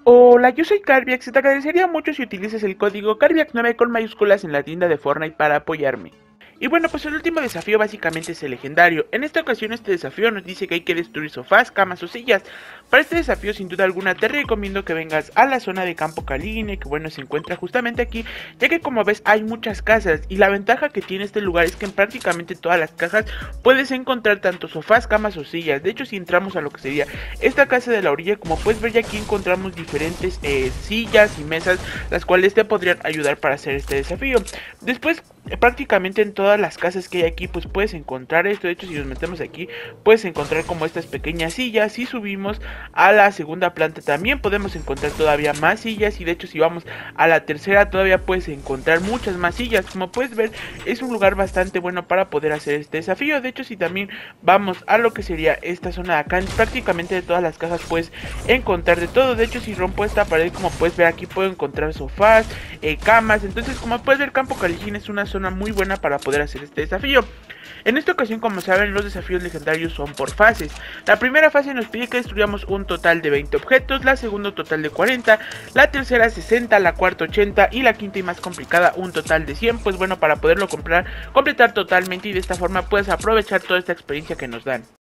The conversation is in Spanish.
Hola, yo soy Carbiax y te agradecería mucho si utilizas el código Carbiax9 con mayúsculas en la tienda de Fortnite para apoyarme. Y bueno, pues el último desafío básicamente es el legendario. En esta ocasión este desafío nos dice que hay que destruir sofás, camas o sillas. Para este desafío sin duda alguna te recomiendo que vengas a la zona de Campo Caline, que bueno se encuentra justamente aquí, ya que como ves hay muchas casas y la ventaja que tiene este lugar es que en prácticamente todas las cajas puedes encontrar tanto sofás, camas o sillas. De hecho si entramos a lo que sería esta casa de la orilla, como puedes ver ya aquí encontramos diferentes sillas y mesas, las cuales te podrían ayudar para hacer este desafío. Después prácticamente en todas las casas que hay aquí pues puedes encontrar esto. De hecho si nos metemos aquí puedes encontrar como estas pequeñas sillas. Si subimos a la segunda planta también podemos encontrar todavía más sillas, y de hecho si vamos a la tercera todavía puedes encontrar muchas más sillas. Como puedes ver es un lugar bastante bueno para poder hacer este desafío. De hecho si también vamos a lo que sería esta zona de acá, prácticamente de todas las casas puedes encontrar de todo. De hecho si rompo esta pared, como puedes ver aquí puedo encontrar sofás, camas. Entonces como puedes ver Campo Calijín es una zona muy buena para poder hacer este desafío. En esta ocasión, como saben, los desafíos legendarios son por fases. La primera fase nos pide que destruyamos un total de 20 objetos, la segunda total de 40, la tercera 60, la cuarta 80 y la quinta y más complicada un total de 100. Pues bueno, para poderlo completar totalmente y de esta forma puedes aprovechar toda esta experiencia que nos dan.